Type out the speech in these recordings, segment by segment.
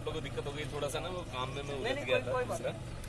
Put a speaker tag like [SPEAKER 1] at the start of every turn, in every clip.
[SPEAKER 1] आप लोगों को दिक्कत हो गई थोड़ा सा ना, वो काम में मैं उलझ गया था दूसरा।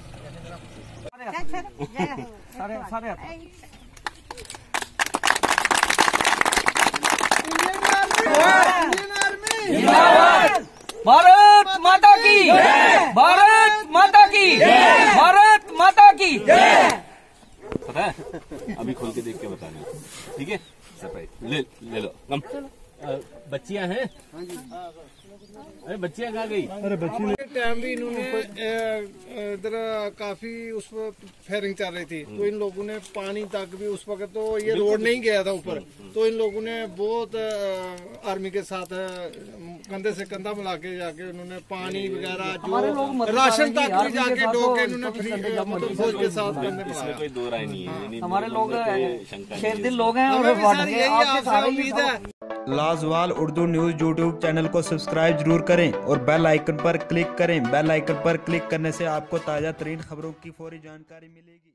[SPEAKER 2] भारत माता की, भारत माता की, भारत माता की।
[SPEAKER 1] पता है अभी खोल के देख के बताना, ठीक है? सरप्राइज ले लो कम। बच्चियां हैं? अरे बच्चियां कहाँ गई?
[SPEAKER 3] अरे बच्ची टाइम भी इन्होंने इधर काफी उस वक्त फायरिंग चल रही थी, तो इन लोगों ने पानी तक भी उस वक्त तो ये रोड नहीं गया था ऊपर, तो इन लोगों ने बहुत आर्मी के साथ कंधे से कंधा मिला के जाके उन्होंने पानी वगैरह जो राशन तक भी जाके ढो के इन्होंने फ्री मतलब फौज के साथ कंधे मिलाया।
[SPEAKER 1] कोई दो राय नहीं है,
[SPEAKER 2] हमारे लोग शेर दिल लोग हैं और
[SPEAKER 3] यही उम्मीद है।
[SPEAKER 4] लाजवाल उर्दू न्यूज़ यूट्यूब चैनल को सब्सक्राइब जरूर करें और बेल आइकन पर क्लिक करें। बेल आइकन पर क्लिक करने से आपको ताज़ा तरीन खबरों की फौरी जानकारी मिलेगी।